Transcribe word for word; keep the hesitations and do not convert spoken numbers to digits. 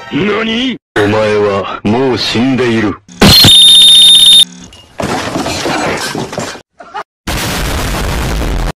何？お前はもう死んでいる。